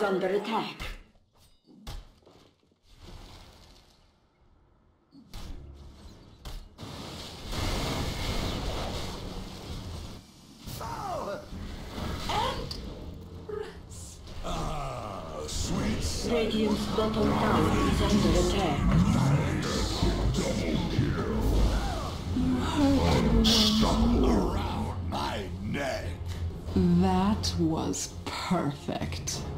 under attack. Radiant's bottom tower is under attack. Around my neck. That was perfect.